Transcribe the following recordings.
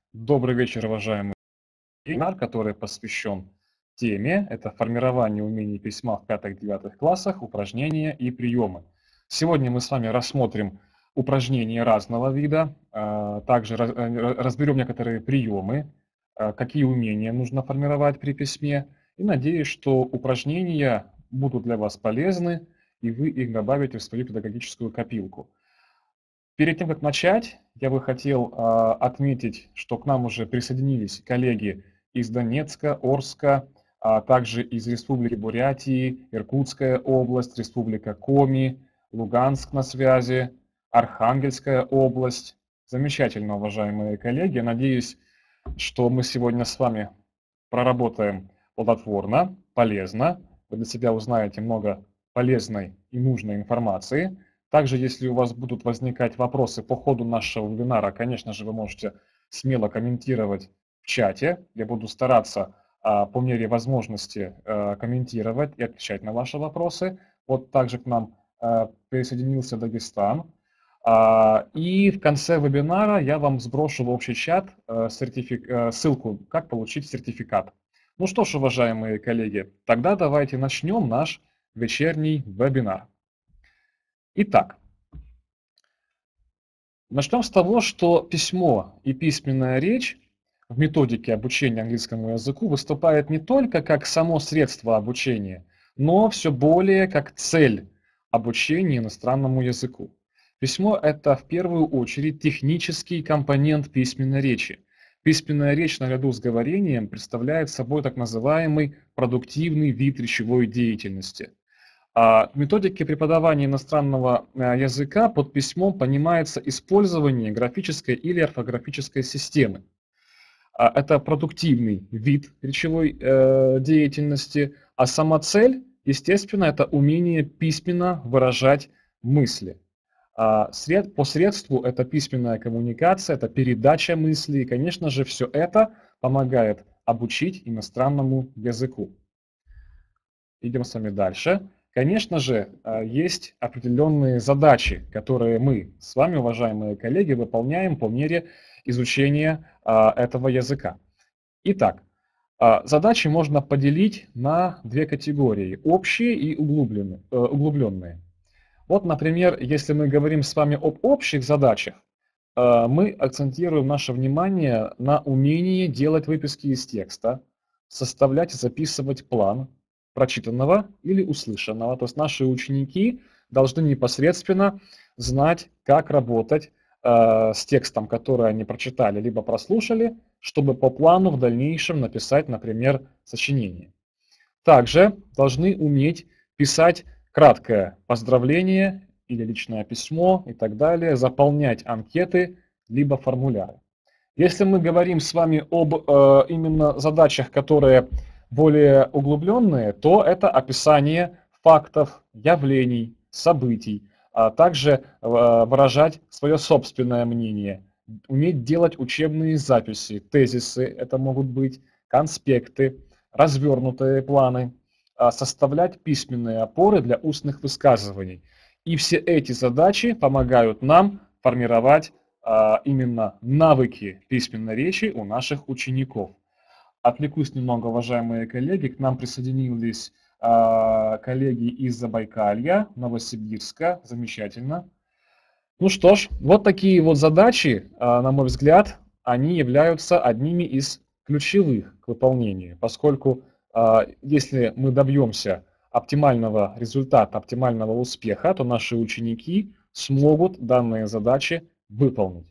Добрый вечер, уважаемый вебинар, который посвящен теме это формирование умений письма в 5-9 классах, упражнения и приемы. Сегодня мы с вами рассмотрим упражнения разного вида, также разберем некоторые приемы, какие умения нужно формировать при письме. И надеюсь, что упражнения будут для вас полезны, и вы их добавите в свою педагогическую копилку. Перед тем, как начать, я бы хотел отметить, что к нам уже присоединились коллеги из Донецка, Орска, а также из Республики Бурятии, Иркутская область, Республика Коми, Луганск на связи, Архангельская область. Замечательно, уважаемые коллеги. Я надеюсь, что мы сегодня с вами проработаем плодотворно, полезно. Вы для себя узнаете много полезной и нужной информации. Также, если у вас будут возникать вопросы по ходу нашего вебинара, конечно же, вы можете смело комментировать в чате. Я буду стараться по мере возможности комментировать и отвечать на ваши вопросы. Вот также к нам присоединился Дагестан. И в конце вебинара я вам сброшу в общий чат ссылку, как получить сертификат. Ну что ж, уважаемые коллеги, тогда давайте начнем наш вечерний вебинар. Итак, начнем с того, что письмо и письменная речь в методике обучения английскому языку выступает не только как само средство обучения, но все более как цель обучения иностранному языку. Письмо – это в первую очередь технический компонент письменной речи. Письменная речь наряду с говорением представляет собой так называемый продуктивный вид речевой деятельности. В методике преподавания иностранного языка под письмом понимается использование графической или орфографической системы. Это продуктивный вид речевой деятельности, а сама цель, естественно, это умение письменно выражать мысли. По средству это письменная коммуникация, это передача мыслей, и, конечно же, все это помогает обучить иностранному языку. Идем с вами дальше. Конечно же, есть определенные задачи, которые мы с вами, уважаемые коллеги, выполняем по мере изучения этого языка. Итак, задачи можно поделить на две категории – общие и углубленные. Вот, например, если мы говорим с вами об общих задачах, мы акцентируем наше внимание на умении делать выписки из текста, составлять и записывать план прочитанного или услышанного. То есть наши ученики должны непосредственно знать, как работать с текстом, который они прочитали либо прослушали, чтобы по плану в дальнейшем написать, например, сочинение. Также должны уметь писать краткое поздравление или личное письмо и так далее, заполнять анкеты либо формуляры. Если мы говорим с вами об именно задачах, которые более углубленные, то это описание фактов, явлений, событий, а также выражать свое собственное мнение, уметь делать учебные записи, тезисы, это могут быть конспекты, развернутые планы, составлять письменные опоры для устных высказываний. И все эти задачи помогают нам формировать именно навыки письменной речи у наших учеников. Отвлекусь немного, уважаемые коллеги, к нам присоединились коллеги из Забайкалья, Новосибирска, замечательно. Ну что ж, вот такие вот задачи, на мой взгляд, они являются одними из ключевых к выполнению, поскольку если мы добьемся оптимального результата, оптимального успеха, то наши ученики смогут данные задачи выполнить.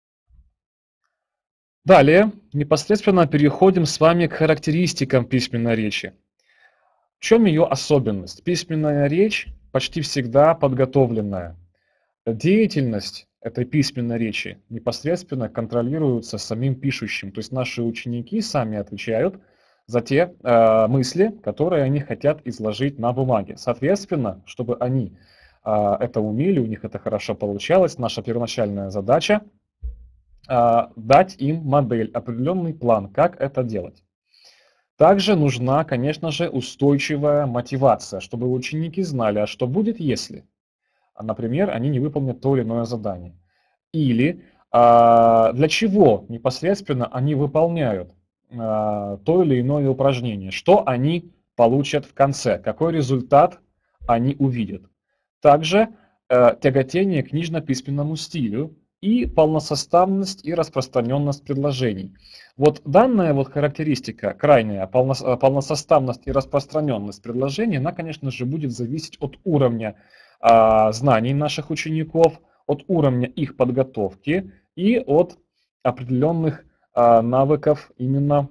Далее непосредственно переходим с вами к характеристикам письменной речи. В чем ее особенность? Письменная речь почти всегда подготовленная. Деятельность этой письменной речи непосредственно контролируется самим пишущим. То есть наши ученики сами отвечают за те мысли, которые они хотят изложить на бумаге. Соответственно, чтобы они это умели, у них это хорошо получалось, наша первоначальная задача дать им модель, определенный план, как это делать. Также нужна, конечно же, устойчивая мотивация, чтобы ученики знали, а что будет, если, например, они не выполнят то или иное задание. Или Для чего непосредственно они выполняют то или иное упражнение, что они получат в конце, какой результат они увидят. Также тяготение к книжно-письменному стилю и полносоставность и распространенность предложений. Вот данная вот характеристика, крайняя полносоставность и распространенность предложений, она, конечно же, будет зависеть от уровня знаний наших учеников, от уровня их подготовки и от определенных навыков именно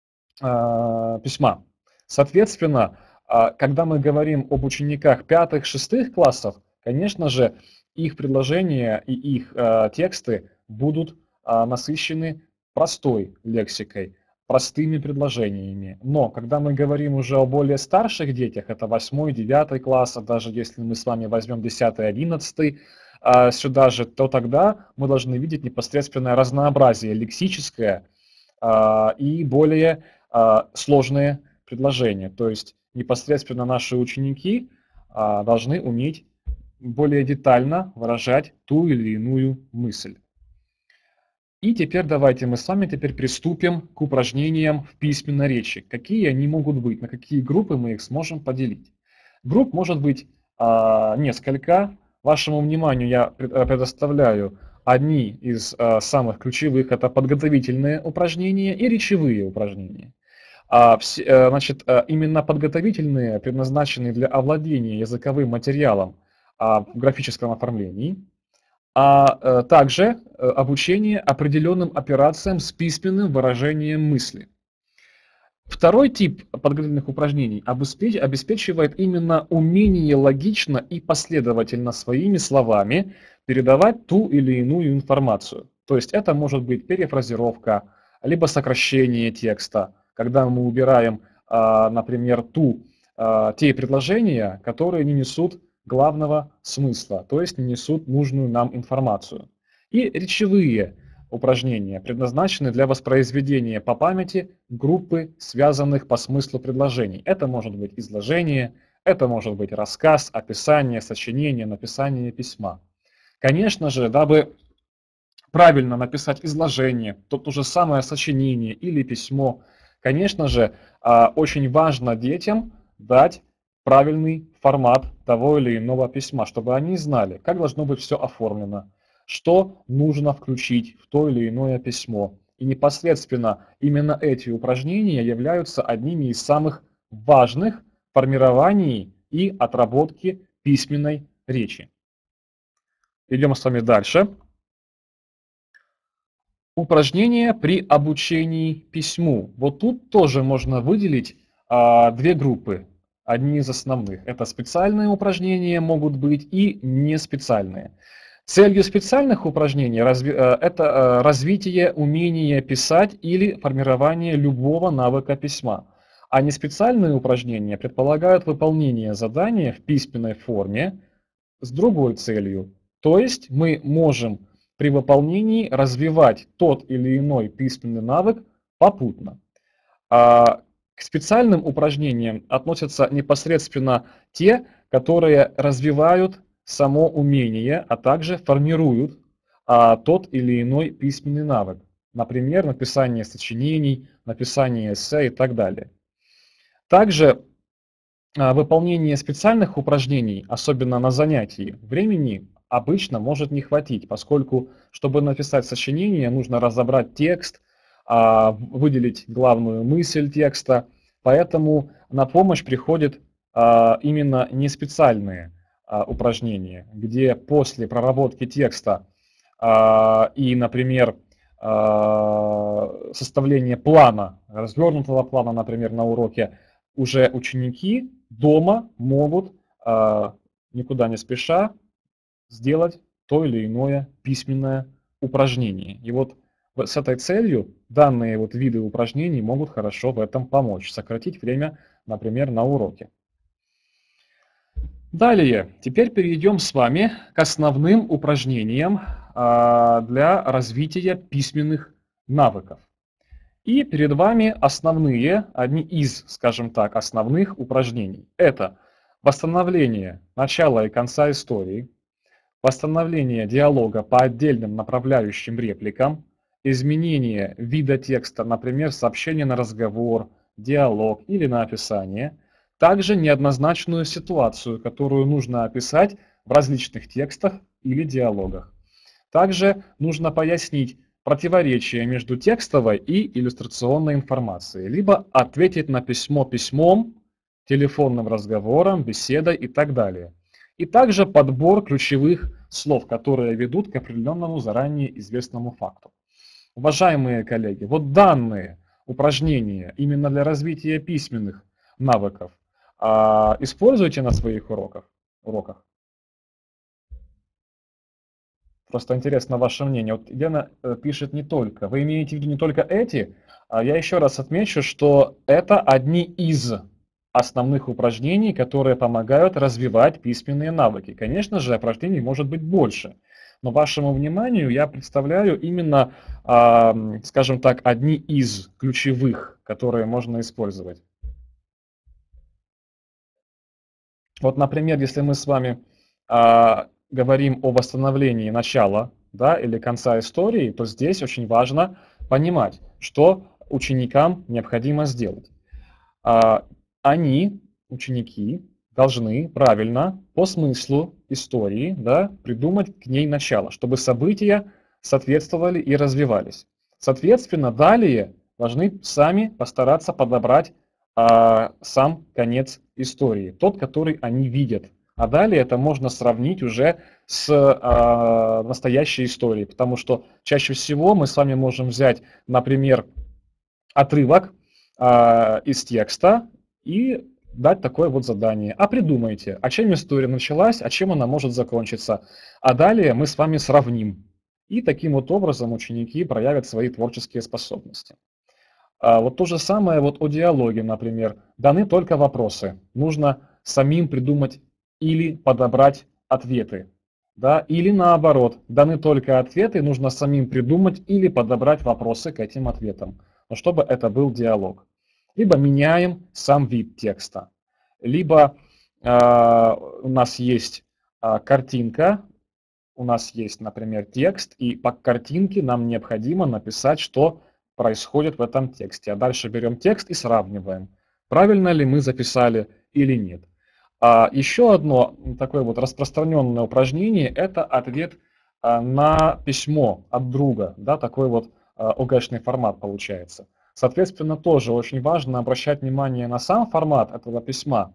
письма. Соответственно, когда мы говорим об учениках 5-6 классов, конечно же, их предложения и их тексты будут насыщены простой лексикой, простыми предложениями. Но когда мы говорим уже о более старших детях, это 8-9 класс, а даже если мы с вами возьмем 10-11 сюда же, то тогда мы должны видеть непосредственное разнообразие лексическое и более сложные предложения. То есть непосредственно наши ученики должны уметь более детально выражать ту или иную мысль. И теперь давайте мы с вами приступим к упражнениям в письменной речи. Какие они могут быть, на какие группы мы их сможем поделить. Групп может быть несколько. Вашему вниманию я предоставляю одни из самых ключевых, это подготовительные упражнения и речевые упражнения. Значит, именно подготовительные предназначены для овладения языковым материалом в графическом оформлении, а также обучение определенным операциям с письменным выражением мысли. Второй тип подготовительных упражнений обеспечивает именно умение логично и последовательно своими словами передавать ту или иную информацию. То есть это может быть перефразировка, либо сокращение текста, когда мы убираем, например, те предложения, которые не несут главного смысла, то есть не несут нужную нам информацию. И речевые упражнения предназначены для воспроизведения по памяти группы связанных по смыслу предложений. Это может быть изложение, это может быть рассказ, описание, сочинение, написание письма. Конечно же, дабы правильно написать изложение, то же самое сочинение или письмо, конечно же, очень важно детям дать правильный формат того или иного письма, чтобы они знали, как должно быть все оформлено, что нужно включить в то или иное письмо. И непосредственно именно эти упражнения являются одними из самых важных в формировании и отработке письменной речи. Идем с вами дальше. Упражнения при обучении письму. Вот тут тоже можно выделить две группы. Одни из основных. Это специальные упражнения могут быть и неспециальные. Целью специальных упражнений это развитие умения писать или формирование любого навыка письма. А неспециальные упражнения предполагают выполнение задания в письменной форме с другой целью. То есть мы можем при выполнении развивать тот или иной письменный навык попутно. К специальным упражнениям относятся непосредственно те, которые развивают само умение, а также формируют тот или иной письменный навык. Например, написание сочинений, написание эссе и так далее. Также выполнение специальных упражнений, особенно на занятии, времени обычно может не хватить, поскольку, чтобы написать сочинение, нужно разобрать текст, выделить главную мысль текста, поэтому на помощь приходят именно неспециальные упражнения, где после проработки текста и, например, составления плана, развернутого плана, например, на уроке, уже ученики дома могут, никуда не спеша, сделать то или иное письменное упражнение. И вот с этой целью данные виды упражнений могут хорошо в этом помочь, сократить время, например, на уроке. Далее, теперь перейдем с вами к основным упражнениям для развития письменных навыков. И перед вами одни из, скажем так, основных упражнений. Это восстановление начала и конца истории, восстановление диалога по отдельным направляющим репликам, изменение вида текста, например, сообщение на разговор, диалог или на описание, также неоднозначную ситуацию, которую нужно описать в различных текстах или диалогах. Также нужно пояснить противоречие между текстовой и иллюстрационной информацией, либо ответить на письмо письмом, телефонным разговором, беседой и так далее. И также подбор ключевых слов, которые ведут к определенному заранее известному факту. Уважаемые коллеги, вот данные упражнения именно для развития письменных навыков используйте на своих уроках. Просто интересно ваше мнение. Вот Елена пишет не только. Вы имеете в виду не только эти, а я еще раз отмечу, что это одни из основных упражнений, которые помогают развивать письменные навыки. Конечно же, упражнений может быть больше. Но вашему вниманию я представляю именно, скажем так, одни из ключевых, которые можно использовать. Вот, например, если мы с вами говорим о восстановлении начала, да, или конца истории, то здесь очень важно понимать, что ученикам необходимо сделать. Они, ученики, должны правильно по смыслу истории, да, придумать к ней начало, чтобы события соответствовали и развивались. Соответственно, далее должны сами постараться подобрать сам конец истории, тот, который они видят. А далее это можно сравнить уже с настоящей историей, потому что чаще всего мы с вами можем взять, например, отрывок из текста и дать такое вот задание. А придумайте, а чем история началась, а чем она может закончиться. А далее мы с вами сравним. И таким вот образом ученики проявят свои творческие способности. Вот то же самое вот о диалоге, например. Даны только вопросы. Нужно самим придумать или подобрать ответы. Да? Или наоборот, даны только ответы, нужно самим придумать или подобрать вопросы к этим ответам. Но чтобы это был диалог. Либо меняем сам вид текста. Либо у нас есть картинка, у нас есть, например, текст, и по картинке нам необходимо написать, что происходит в этом тексте. А дальше берем текст и сравниваем, правильно ли мы записали или нет. Еще одно такое вот распространенное упражнение – это ответ на письмо от друга. Да, такой вот ОГЭшный формат получается. Соответственно, тоже очень важно обращать внимание на сам формат этого письма.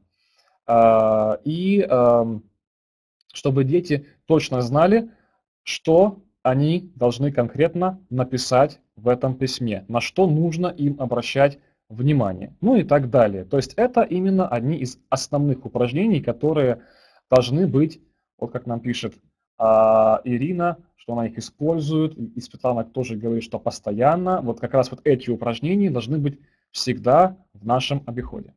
И чтобы дети точно знали, что они должны конкретно написать в этом письме, на что нужно им обращать внимание, ну и так далее. То есть это именно одни из основных упражнений, которые должны быть, вот как нам пишет Ирина, что она их использует, и Светлана тоже говорит, что постоянно. Вот как раз вот эти упражнения должны быть всегда в нашем обиходе.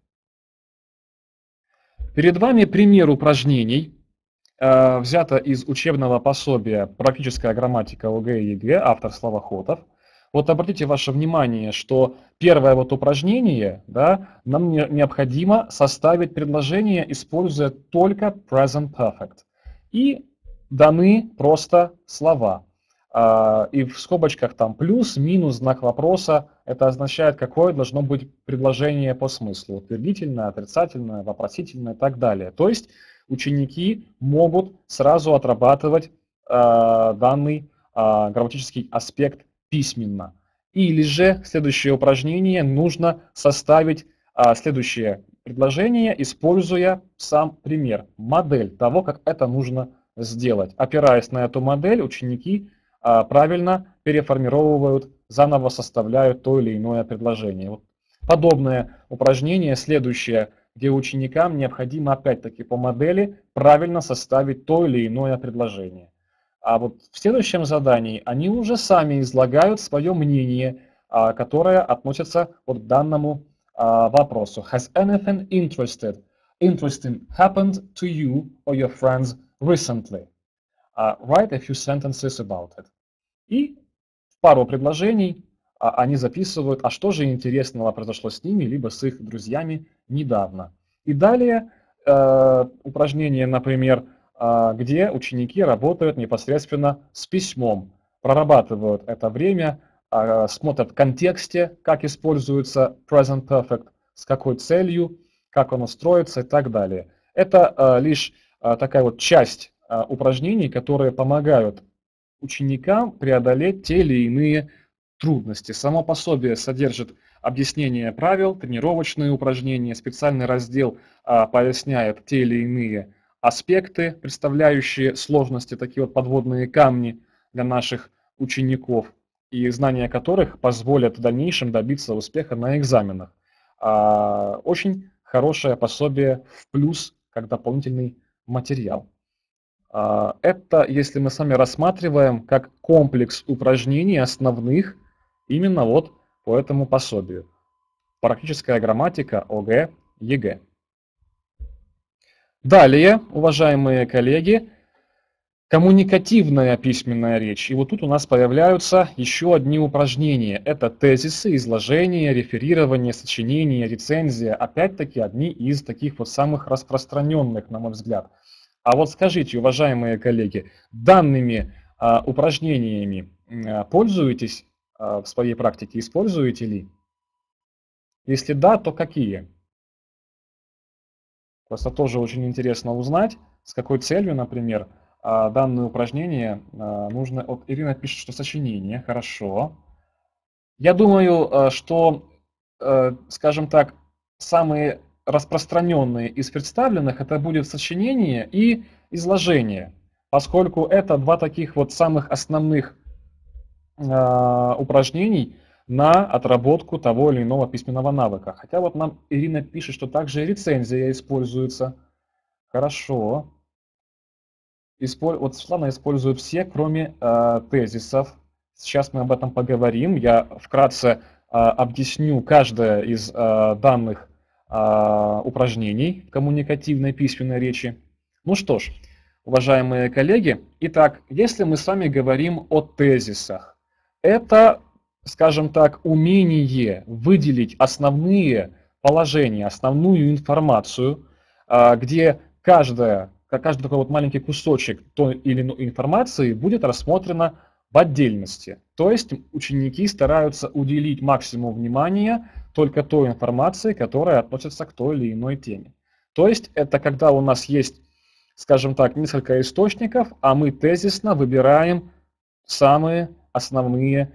Перед вами пример упражнений, взято из учебного пособия «Практическая грамматика ОГЭ и ЕГЭ», автор Словоходов. Вот обратите ваше внимание, что первое вот упражнение, да, нам необходимо составить предложение, используя только present perfect. И даны просто слова. И в скобочках там плюс, минус, знак вопроса. Это означает, какое должно быть предложение по смыслу. Утвердительное, отрицательное, вопросительное и так далее. То есть ученики могут сразу отрабатывать данный грамматический аспект письменно. Или же следующее упражнение нужно составить следующее предложение, используя сам пример, модель того, как это нужно сделать. Опираясь на эту модель, ученики правильно переформировывают, заново составляют то или иное предложение. Вот подобное упражнение, следующее, где ученикам необходимо опять-таки по модели правильно составить то или иное предложение. А вот в следующем задании они уже сами излагают свое мнение, которое относится вот к данному вопросу. Has anything interesting happened to you or your friends recently? Write a few sentences about it. И в пару предложений они записывают, а что же интересного произошло с ними, либо с их друзьями недавно. И далее упражнение, например, где ученики работают непосредственно с письмом, прорабатывают это время, смотрят в контексте, как используется present perfect, с какой целью, как он строится и так далее. Это лишь такая вот часть упражнений, которые помогают ученикам преодолеть те или иные трудности. Само пособие содержит объяснение правил, тренировочные упражнения, специальный раздел поясняет те или иные аспекты, представляющие сложности, такие вот подводные камни для наших учеников, и знания которых позволят в дальнейшем добиться успеха на экзаменах. Очень хорошее пособие в плюс, как дополнительный материал. Это, если мы с вами рассматриваем как комплекс упражнений основных именно вот по этому пособию. Практическая грамматика ОГЭ, ЕГЭ. Далее, уважаемые коллеги, коммуникативная письменная речь. И вот тут у нас появляются еще одни упражнения. Это тезисы, изложения, реферирование, сочинение, рецензия. Опять-таки одни из таких вот самых распространенных, на мой взгляд. А вот скажите, уважаемые коллеги, данными упражнениями пользуетесь в своей практике, используете ли? Если да, то какие? Просто тоже очень интересно узнать, с какой целью, например, данное упражнение нужно... Вот Ирина пишет, что сочинение, хорошо. Я думаю, что, скажем так, самые распространенные из представленных это будет сочинение и изложение, поскольку это два таких вот самых основных упражнений на отработку того или иного письменного навыка. Хотя вот нам Ирина пишет, что также и рецензия используется. Хорошо. Вот Светлана использует все, кроме тезисов. Сейчас мы об этом поговорим. Я вкратце объясню каждое из данных упражнений коммуникативной письменной речи. Ну что ж, уважаемые коллеги, итак, если мы с вами говорим о тезисах, это, скажем так, умение выделить основные положения, основную информацию, где каждый такой вот маленький кусочек той или иной информации будет рассмотрено в отдельности. То есть ученики стараются уделить максимум внимания только той информации, которая относится к той или иной теме. То есть это когда у нас есть, скажем так, несколько источников, а мы тезисно выбираем самые основные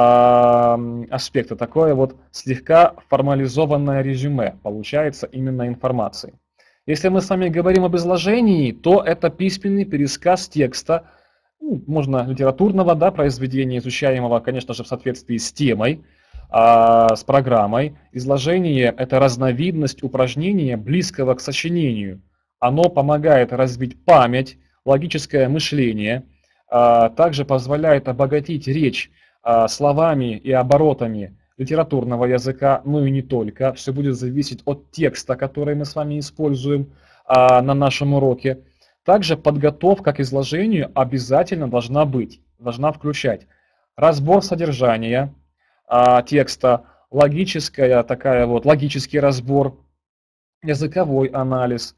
аспекты. Такое вот слегка формализованное резюме получается именно информации. Если мы с вами говорим об изложении, то это письменный пересказ текста, можно литературного, да, произведения, изучаемого, конечно же, в соответствии с темой, с программой. Изложение – это разновидность упражнения, близкого к сочинению. Оно помогает развить память, логическое мышление, также позволяет обогатить речь словами и оборотами литературного языка, ну и не только. Все будет зависеть от текста, который мы с вами используем на нашем уроке. Также подготовка к изложению обязательно должна быть, должна включать разбор содержания текста, логический разбор, языковой анализ.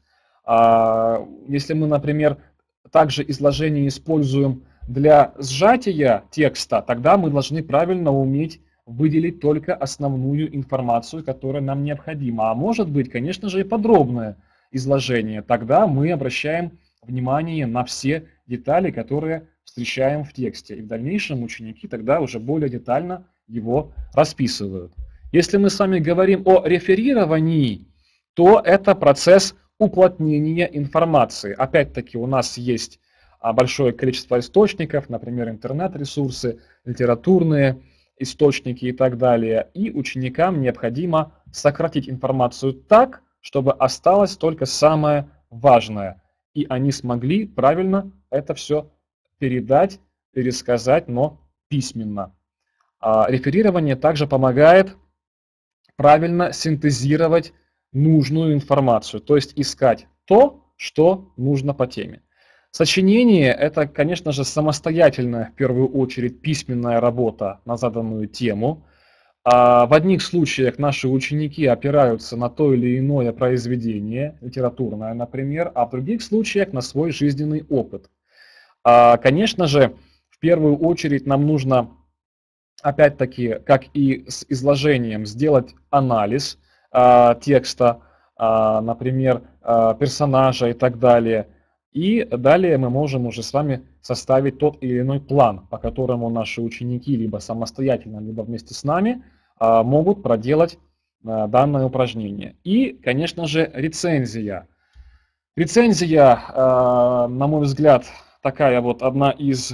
Если мы, например, также изложение используем для сжатия текста, тогда мы должны правильно уметь выделить только основную информацию, которая нам необходима. А может быть, конечно же, и подробное изложение. Тогда мы обращаем внимание на все детали, которые встречаем в тексте. И в дальнейшем ученики тогда уже более детально его расписывают. Если мы с вами говорим о реферировании, то это процесс уплотнения информации. Опять-таки у нас есть большое количество источников, например, интернет-ресурсы, литературные источники и так далее. И ученикам необходимо сократить информацию так, чтобы осталось только самое важное. И они смогли правильно это все передать, пересказать, но письменно. Реферирование также помогает правильно синтезировать нужную информацию, то есть искать то, что нужно по теме. Сочинение – это, конечно же, самостоятельная, в первую очередь, письменная работа на заданную тему. В одних случаях наши ученики опираются на то или иное произведение, литературное, например, а в других случаях на свой жизненный опыт. Конечно же, в первую очередь нам нужно, опять-таки, как и с изложением, сделать анализ текста, например, персонажа и так далее. И далее мы можем уже с вами составить тот или иной план, по которому наши ученики либо самостоятельно, либо вместе с нами могут проделать данное упражнение. И, конечно же, рецензия. Рецензия, на мой взгляд, такая вот одна из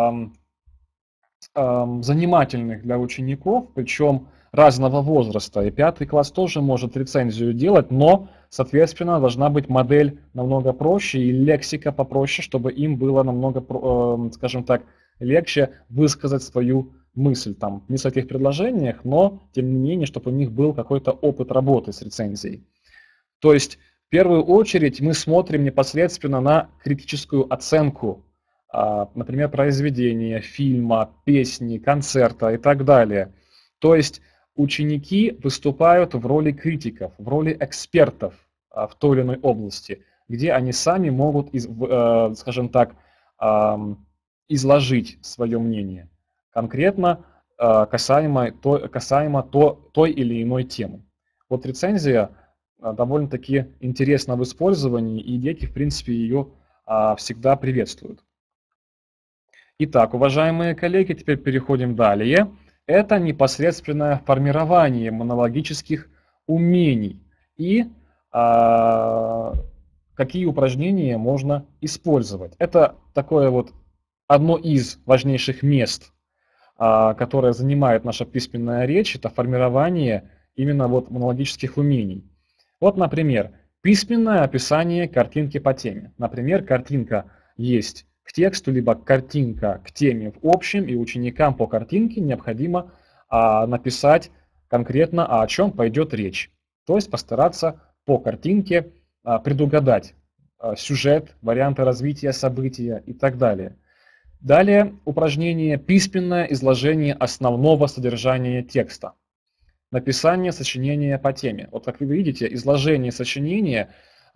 занимательных для учеников, причем разного возраста. И 5 класс тоже может рецензию делать, но, соответственно, должна быть модель намного проще и лексика попроще, чтобы им было намного, скажем так, легче высказать свою мысль там в нескольких предложениях, но, тем не менее, чтобы у них был какой-то опыт работы с рецензией. То есть, в первую очередь, мы смотрим непосредственно на критическую оценку, например, произведения, фильма, песни, концерта и так далее. То есть ученики выступают в роли критиков, в роли экспертов в той или иной области, где они сами могут, скажем так, изложить свое мнение, конкретно касаемо той или иной темы. Вот рецензия довольно-таки интересна в использовании, и дети, в принципе, ее всегда приветствуют. Итак, уважаемые коллеги, теперь переходим далее. Это непосредственное формирование монологических умений и какие упражнения можно использовать. Это такое вот одно из важнейших мест, которое занимает наша письменная речь, это формирование именно вот монологических умений. Вот, например, письменное описание картинки по теме. Например, картинка есть к тексту, либо картинка к теме в общем, и ученикам по картинке необходимо написать конкретно, о чем пойдет речь. То есть постараться по картинке предугадать сюжет, варианты развития события и так далее. Далее упражнение «Письменное изложение основного содержания текста». Написание сочинения по теме. Вот как вы видите, изложение сочинения,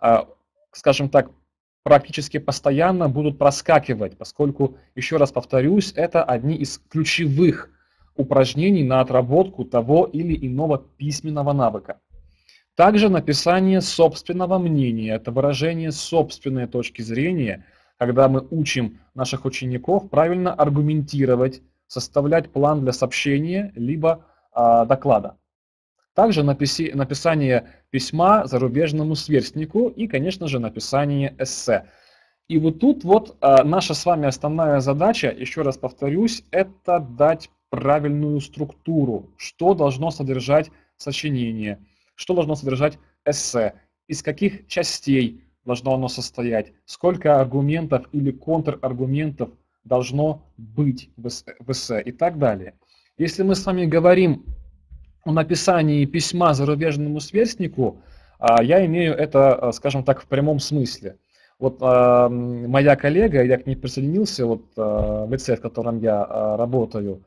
скажем так, практически постоянно будут проскакивать, поскольку, еще раз повторюсь, это одни из ключевых упражнений на отработку того или иного письменного навыка. Также написание собственного мнения, это выражение собственной точки зрения, когда мы учим наших учеников правильно аргументировать, составлять план для сообщения, либо доклада. Также написание письма зарубежному сверстнику и, конечно же, написание эссе. И вот тут вот наша с вами основная задача, еще раз повторюсь, это дать правильную структуру, что должно содержать сочинение, что должно содержать эссе, из каких частей должно оно состоять, сколько аргументов или контраргументов должно быть в эссе и так далее. Если мы с вами говорим о написании письма зарубежному сверстнику, я имею это, скажем так, в прямом смысле. Вот моя коллега, я к ней присоединился, вот в лице, в котором я работаю,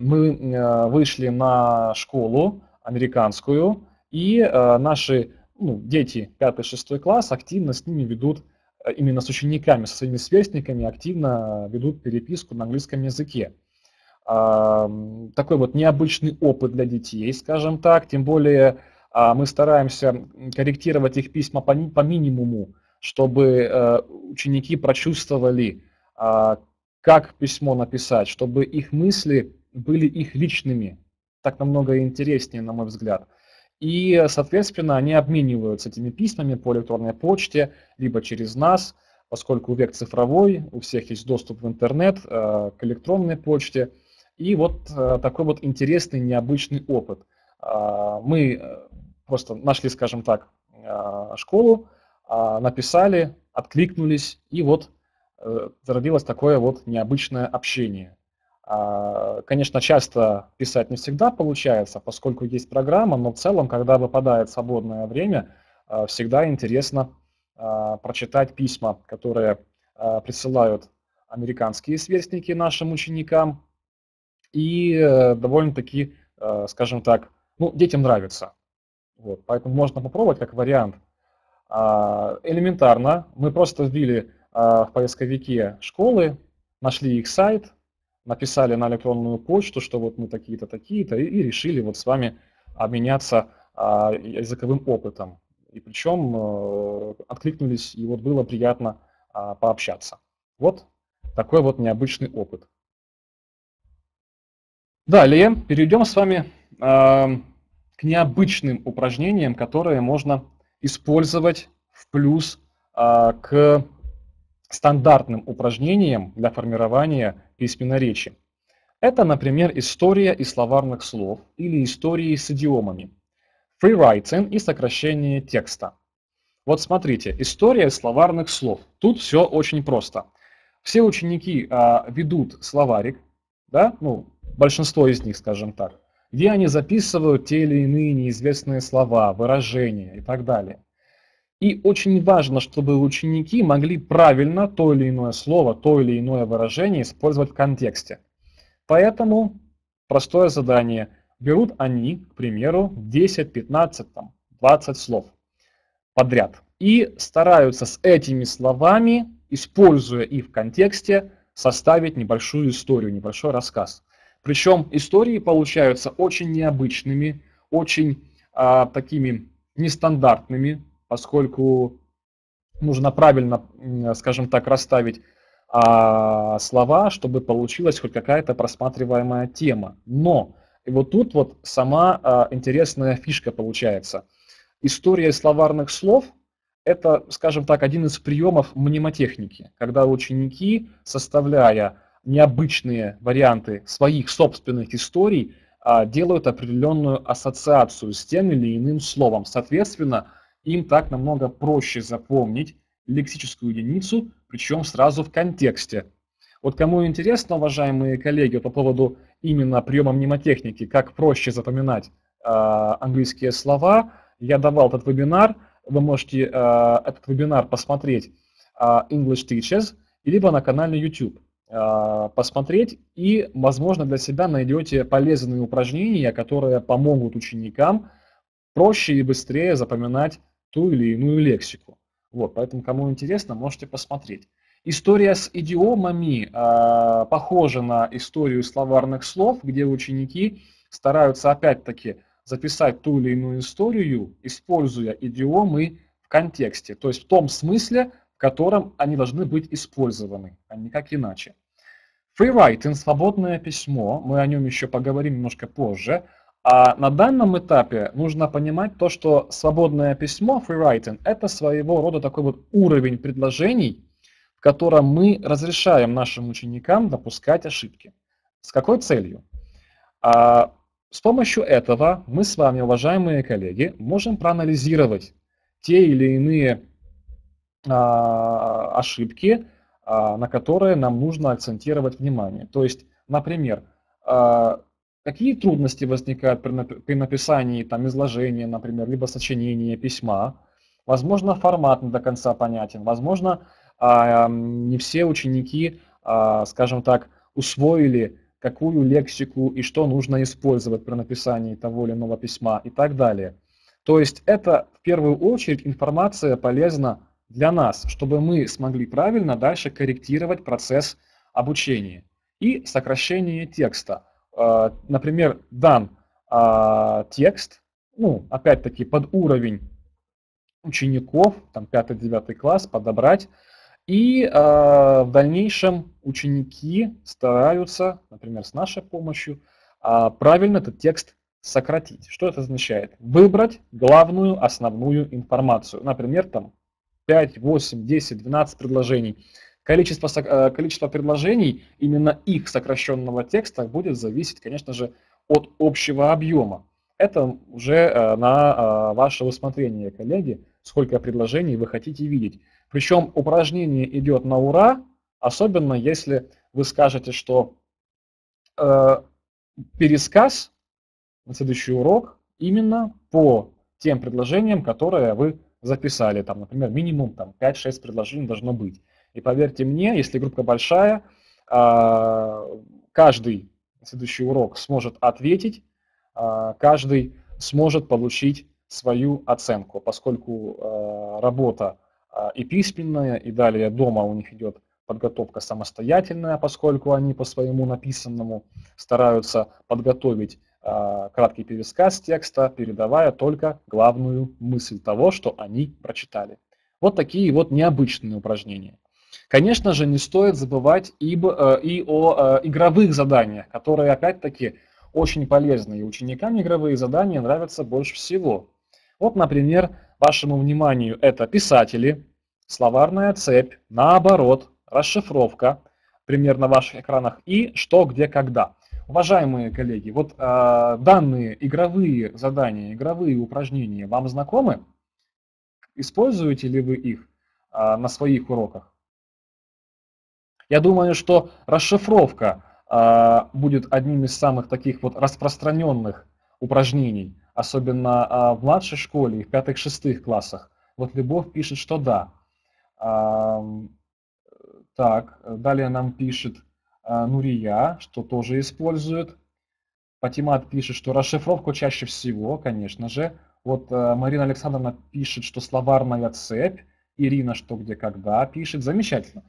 мы вышли на школу американскую, и наши дети 5-6 класс активно с ними ведут, именно с учениками, со своими сверстниками, активно ведут переписку на английском языке. Такой вот необычный опыт для детей, скажем так, тем более мы стараемся корректировать их письма по минимуму, чтобы ученики прочувствовали, как письмо написать, чтобы их мысли были их личными, так намного интереснее, на мой взгляд. И, соответственно, они обмениваются этими письмами по электронной почте, либо через нас, поскольку век цифровой, у всех есть доступ в интернет, к электронной почте. И вот такой вот интересный, необычный опыт. Мы просто нашли, скажем так, школу, написали, откликнулись, и вот зародилось такое вот необычное общение. Конечно, часто писать не всегда получается, поскольку есть программа, но в целом, когда выпадает свободное время, всегда интересно прочитать письма, которые присылают американские сверстники нашим ученикам, и довольно-таки скажем так, ну, детям нравится. Вот, поэтому можно попробовать как вариант. Элементарно, мы просто вбили в поисковике школы, нашли их сайт, написали на электронную почту, что вот мы такие-то, такие-то, и решили вот с вами обменяться языковым опытом. И причем откликнулись, и вот было приятно пообщаться. Вот такой вот необычный опыт. Далее перейдем с вами к необычным упражнениям, которые можно использовать в плюс к стандартным упражнениям для формирования письменной речи. Это, например, история из словарных слов или истории с идиомами, free-writing и сокращение текста. Вот смотрите, история из словарных слов. Тут все очень просто. Все ученики ведут словарик, да, ну, большинство из них, скажем так, где они записывают те или иные неизвестные слова, выражения и так далее. И очень важно, чтобы ученики могли правильно то или иное слово, то или иное выражение использовать в контексте. Поэтому простое задание. Берут они, к примеру, 10, 15, 20 слов подряд и стараются с этими словами, используя их в контексте, составить небольшую историю, небольшой рассказ. Причем истории получаются очень необычными, очень такими нестандартными, поскольку нужно правильно, скажем так, расставить слова, чтобы получилась хоть какая-то просматриваемая тема. Но и вот тут вот сама интересная фишка получается. История словарных слов – это, скажем так, один из приемов мнемотехники, когда ученики, составляя необычные варианты своих собственных историй, делают определенную ассоциацию с тем или иным словом. Соответственно, им так намного проще запомнить лексическую единицу, причем сразу в контексте. Вот кому интересно, уважаемые коллеги, по поводу именно приема мнемотехники, как проще запоминать английские слова, я давал этот вебинар, вы можете этот вебинар посмотреть English Teachers, либо на канале YouTube посмотреть, и, возможно, для себя найдете полезные упражнения, которые помогут ученикам проще и быстрее запоминать ту или иную лексику. Вот, поэтому, кому интересно, можете посмотреть. История с идиомами похожа на историю словарных слов, где ученики стараются опять-таки записать ту или иную историю, используя идиомы в контексте, то есть в том смысле, в котором они должны быть использованы, а никак иначе. Free-writing, свободное письмо, мы о нем еще поговорим немножко позже. А на данном этапе нужно понимать то, что свободное письмо, free-writing, это своего рода такой вот уровень предложений, в котором мы разрешаем нашим ученикам допускать ошибки. С какой целью? С помощью этого мы с вами, уважаемые коллеги, можем проанализировать те или иные ошибки, на которые нам нужно акцентировать внимание. То есть, например, какие трудности возникают при написании изложения, например, либо сочинения письма. Возможно, формат не до конца понятен, возможно, не все ученики, скажем так, усвоили, какую лексику и что нужно использовать при написании того или иного письма и так далее. То есть это в первую очередь информация полезна для нас, чтобы мы смогли правильно дальше корректировать процесс обучения. И сокращение текста. Например, дан текст, ну, опять-таки под уровень учеников, там 5-9 класс, подобрать. И в дальнейшем ученики стараются, например, с нашей помощью, правильно этот текст сократить. Что это означает? Выбрать главную, основную информацию. Например, там 5, 8, 10, 12 предложений. Количество предложений, именно их сокращенного текста, будет зависеть, конечно же, от общего объема. Это уже на ваше усмотрение, коллеги, сколько предложений вы хотите видеть. Причем упражнение идет на ура, особенно если вы скажете, что пересказ на следующий урок именно по тем предложениям, которые вы записали. Там, например, минимум 5-6 предложений должно быть. И поверьте мне, если группа большая, каждый следующий урок сможет ответить каждый сможет получить свою оценку, поскольку работа и письменная, и далее дома у них идет подготовка самостоятельная, поскольку они по своему написанному стараются подготовить краткий пересказ текста, передавая только главную мысль того, что они прочитали. Вот такие вот необычные упражнения. Конечно же, не стоит забывать и о игровых заданиях, которые, опять-таки, очень полезны. И ученикам игровые задания нравятся больше всего. Вот, например, вашему вниманию это писатели, словарная цепь, наоборот, расшифровка, примерно на ваших экранах, и что, где, когда. Уважаемые коллеги, вот данные игровые задания, игровые упражнения вам знакомы? Используете ли вы их на своих уроках? Я думаю, что расшифровка будет одним из самых таких вот распространенных упражнений, особенно в младшей школе и в 5-6 классах. Вот Любовь пишет, что да. Так, далее нам пишет Нурия, что тоже использует. Патимат пишет, что расшифровку чаще всего, конечно же. Вот Марина Александровна пишет, что словарная цепь. Ирина, что где когда пишет. Замечательно.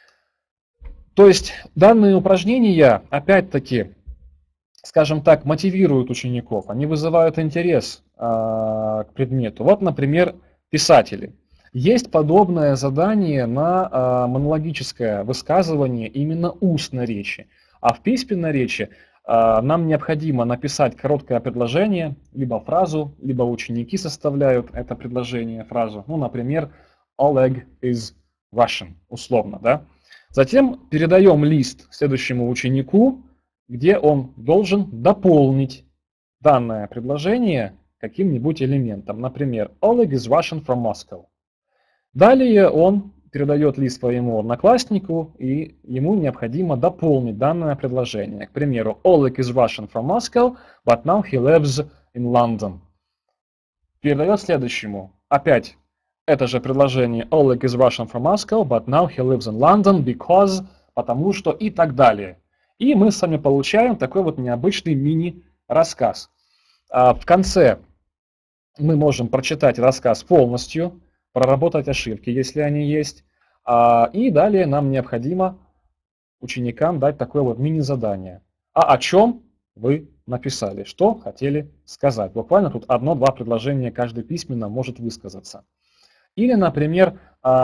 То есть данные упражнения, опять-таки, скажем так, мотивируют учеников, они вызывают интерес к предмету. Вот, например, писатели. Есть подобное задание на монологическое высказывание именно устной речи. А в письменной речи нам необходимо написать короткое предложение, либо фразу, либо ученики составляют это предложение, фразу. Ну, например, Oleg is Russian, условно, да. Затем передаем лист следующему ученику, где он должен дополнить данное предложение каким-нибудь элементом. Например, Oleg is Russian from Moscow. Далее он передает лист своему однокласснику, и ему необходимо дополнить данное предложение. К примеру, Oleg is Russian from Moscow, but now he lives in London. Передает следующему. Опять это же предложение Oleg is Russian from Moscow, but now he lives in London because, потому что и так далее. И мы с вами получаем такой вот необычный мини-рассказ. В конце мы можем прочитать рассказ полностью, проработать ошибки, если они есть. И далее нам необходимо ученикам дать такое вот мини-задание. А о чем вы написали, что хотели сказать. Буквально тут 1-2 предложения каждый письменно может высказаться. Или, например,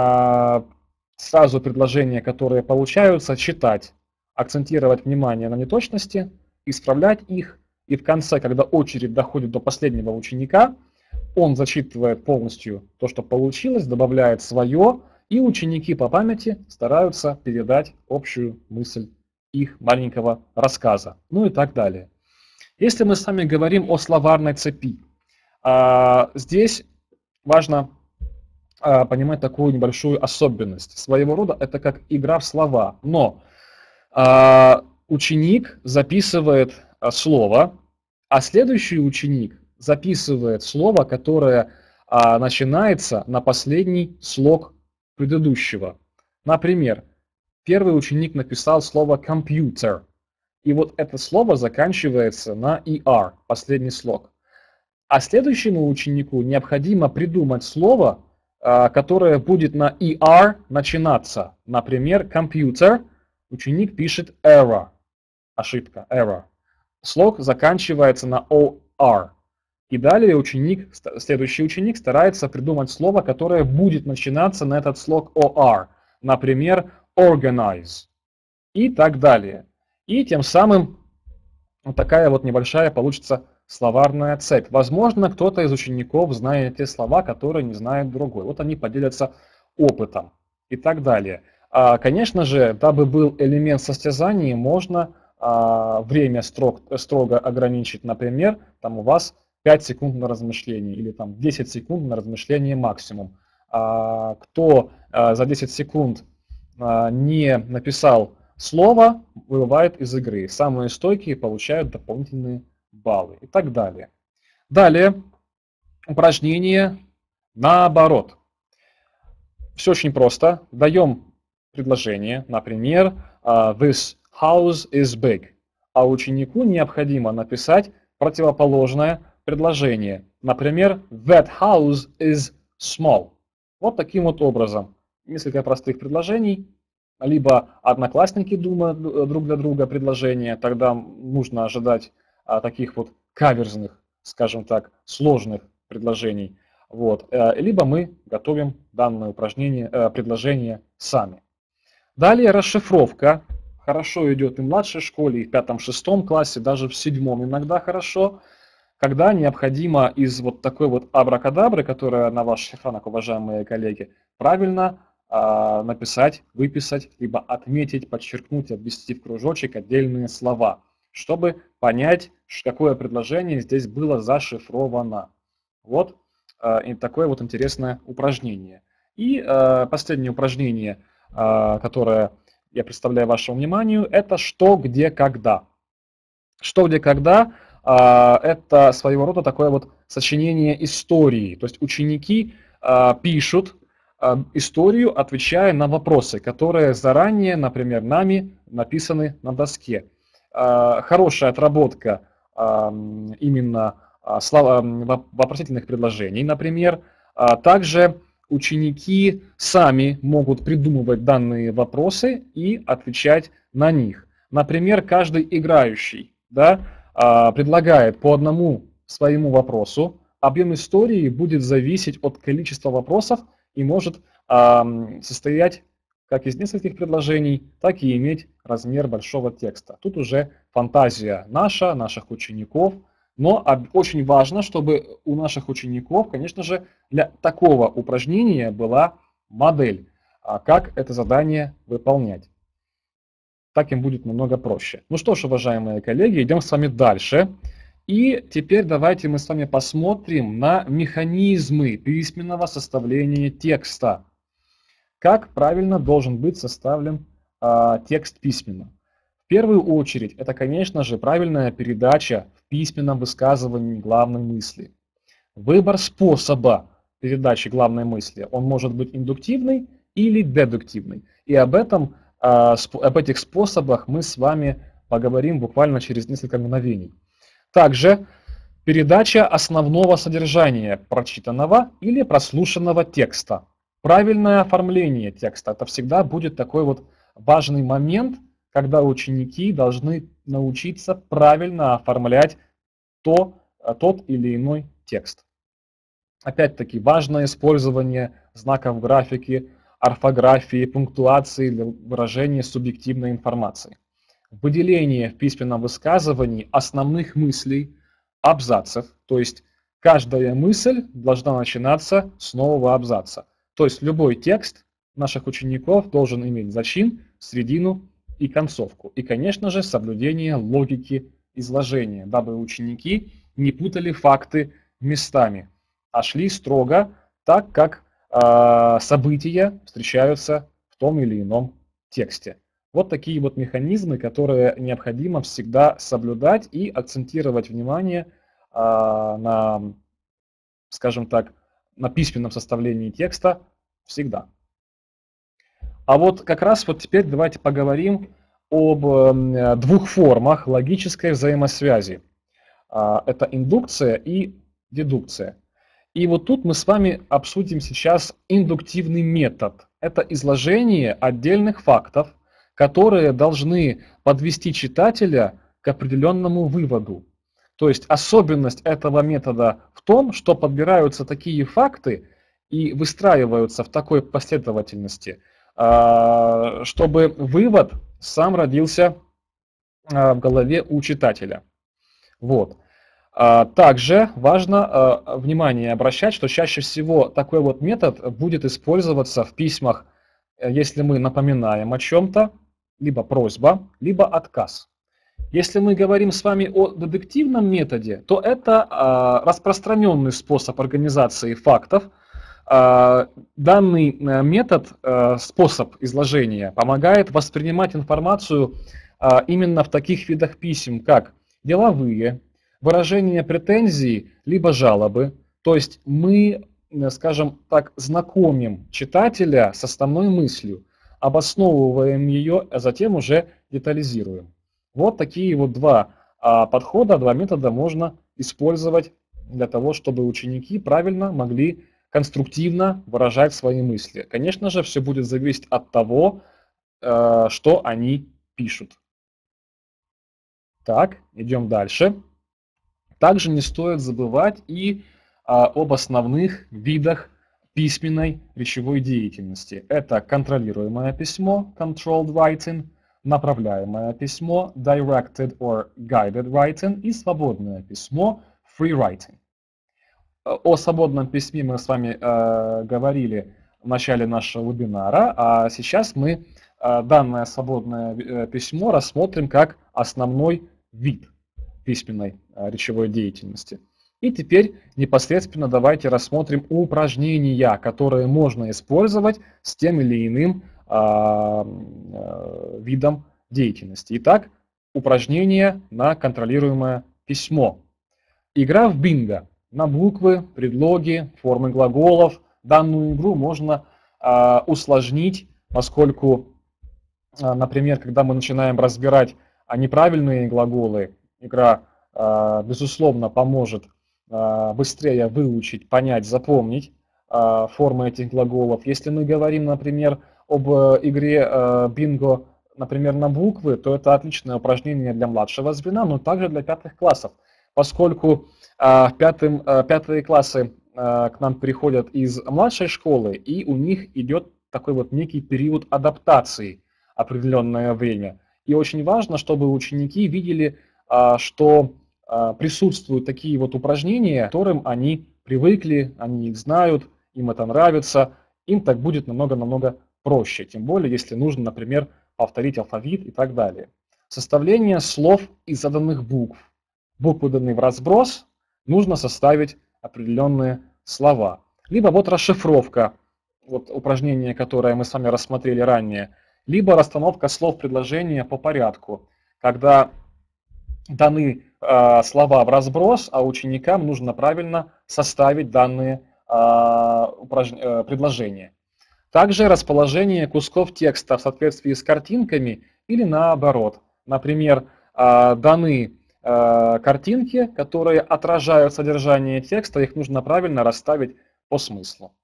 сразу предложения, которые получаются, читать, акцентировать внимание на неточности, исправлять их. И в конце, когда очередь доходит до последнего ученика, он зачитывает полностью то, что получилось, добавляет свое, и ученики по памяти стараются передать общую мысль их маленького рассказа. Ну и так далее. Если мы с вами говорим о словарной цепи, здесь важно понимать такую небольшую особенность. Своего рода это как игра в слова, но ученик записывает слово, а следующий ученик записывает слово, которое начинается на последний слог предыдущего. Например, первый ученик написал слово computer, и вот это слово заканчивается на er, последний слог. А следующему ученику необходимо придумать слово, которое будет на er начинаться. Например, computer, ученик пишет error, ошибка, error. Слог заканчивается на or. И далее следующий ученик старается придумать слово, которое будет начинаться на этот слог or. Например, organize. И так далее. И тем самым вот такая вот небольшая получится словарная цепь. Возможно, кто-то из учеников знает те слова, которые не знает другой. Вот они поделятся опытом и так далее. Конечно же, дабы был элемент состязания, можно время строго ограничить. Например, там у вас 5 секунд на размышление или там 10 секунд на размышление максимум. Кто за 10 секунд не написал слово, выбывает из игры. Самые стойкие получают дополнительные баллы и так далее. Далее упражнение наоборот. Все очень просто. Даем предложение, например, this house is big. А ученику необходимо написать противоположное предложение. Например, that house is small. Вот таким вот образом. Несколько простых предложений. Либо одноклассники думают друг для друга предложения, тогда нужно ожидать таких вот каверзных, скажем так, сложных предложений. Вот. Либо мы готовим данное предложение сами. Далее расшифровка. Хорошо идет и в младшей школе, и в 5-6 классе, даже в 7 иногда хорошо, когда необходимо из вот такой вот абракадабры, которая на ваших экранах, уважаемые коллеги, правильно написать, выписать, либо отметить, подчеркнуть, обвести в кружочек отдельные слова, чтобы понять, какое предложение здесь было зашифровано. Вот и такое вот интересное упражнение. И последнее упражнение, которое я представляю вашему вниманию, это «Что, где, когда». «Что, где, когда» – это своего рода такое вот сочинение истории. То есть ученики пишут историю, отвечая на вопросы, которые заранее, например, нами написаны на доске. Хорошая отработка именно вопросительных предложений, например. Также ученики сами могут придумывать данные вопросы и отвечать на них. Например, каждый играющий, предлагает по одному своему вопросу. Объем истории будет зависеть от количества вопросов и может состоять как из нескольких предложений, так и иметь размер большого текста. Тут уже фантазия наших учеников. Но очень важно, чтобы у наших учеников, конечно же, для такого упражнения была модель, как это задание выполнять. Так им будет намного проще. Ну что ж, уважаемые коллеги, идем с вами дальше. И теперь давайте мы с вами посмотрим на механизмы письменного составления текста. Как правильно должен быть составлен текст письменно. В первую очередь, это, конечно же, правильная передача в письменном высказывании главной мысли. Выбор способа передачи главной мысли, он может быть индуктивный или дедуктивный. И об этих способах мы с вами поговорим буквально через несколько мгновений. Также передача основного содержания прочитанного или прослушанного текста. Правильное оформление текста – это всегда будет такой вот важный момент, когда ученики должны научиться правильно оформлять тот или иной текст. Опять-таки, важное использование знаков графики, орфографии, пунктуации для выражения субъективной информации. Выделение в письменном высказывании основных мыслей, абзацев, то есть каждая мысль должна начинаться с нового абзаца. То есть любой текст наших учеников должен иметь зачин, середину и концовку. И, конечно же, соблюдение логики изложения, дабы ученики не путали факты местами, а шли строго так, как события встречаются в том или ином тексте. Вот такие вот механизмы, которые необходимо всегда соблюдать и акцентировать внимание на, скажем так, на письменном составлении текста всегда. А вот как раз вот теперь давайте поговорим об двух формах логической взаимосвязи. Это индукция и дедукция. И вот тут мы с вами обсудим сейчас индуктивный метод. Это изложение отдельных фактов, которые должны подвести читателя к определенному выводу. То есть особенность этого метода в том, что подбираются такие факты и выстраиваются в такой последовательности, чтобы вывод сам родился в голове у читателя. Вот. Также важно внимание обращать, что чаще всего такой вот метод будет использоваться в письмах, если мы напоминаем о чем-то, либо просьба, либо отказ. Если мы говорим с вами о дедуктивном методе, то это распространенный способ организации фактов. Данный метод, способ изложения, помогает воспринимать информацию именно в таких видах писем, как деловые, выражение претензий, либо жалобы. То есть мы, скажем так, знакомим читателя с основной мыслью, обосновываем ее, а затем уже детализируем. Вот такие вот два подхода, два метода можно использовать для того, чтобы ученики правильно могли конструктивно выражать свои мысли. Конечно же, все будет зависеть от того, что они пишут. Так, идем дальше. Также не стоит забывать и об основных видах письменной речевой деятельности. Это контролируемое письмо, controlled writing, направляемое письмо, directed or guided writing, и свободное письмо, free writing. О свободном письме мы с вами говорили в начале нашего вебинара, а сейчас мы данное свободное письмо рассмотрим как основной вид письменной речевой деятельности. И теперь непосредственно давайте рассмотрим упражнения, которые можно использовать с тем или иным видом деятельности. Итак, упражнение на контролируемое письмо. Игра в бинго на буквы, предлоги, формы глаголов. Данную игру можно усложнить, поскольку, например, когда мы начинаем разбирать неправильные глаголы, игра, безусловно, поможет быстрее выучить, понять, запомнить формы этих глаголов. Если мы говорим, например, об игре бинго, например, на буквы, то это отличное упражнение для младшего звена, но также для пятых классов, поскольку пятые классы к нам приходят из младшей школы, и у них идет такой вот некий период адаптации определенное время. И очень важно, чтобы ученики видели, что присутствуют такие вот упражнения, к которым они привыкли, они их знают, им это нравится, им так будет намного-намного проще. Тем более, если нужно, например, повторить алфавит и так далее. Составление слов из заданных букв. Буквы даны в разброс, нужно составить определенные слова. Либо вот расшифровка, вот упражнение, которое мы с вами рассмотрели ранее, либо расстановка слов предложения по порядку, когда даны слова в разброс, а ученикам нужно правильно составить данные предложения. Также расположение кусков текста в соответствии с картинками или наоборот. Например, даны картинки, которые отражают содержание текста, их нужно правильно расставить по смыслу.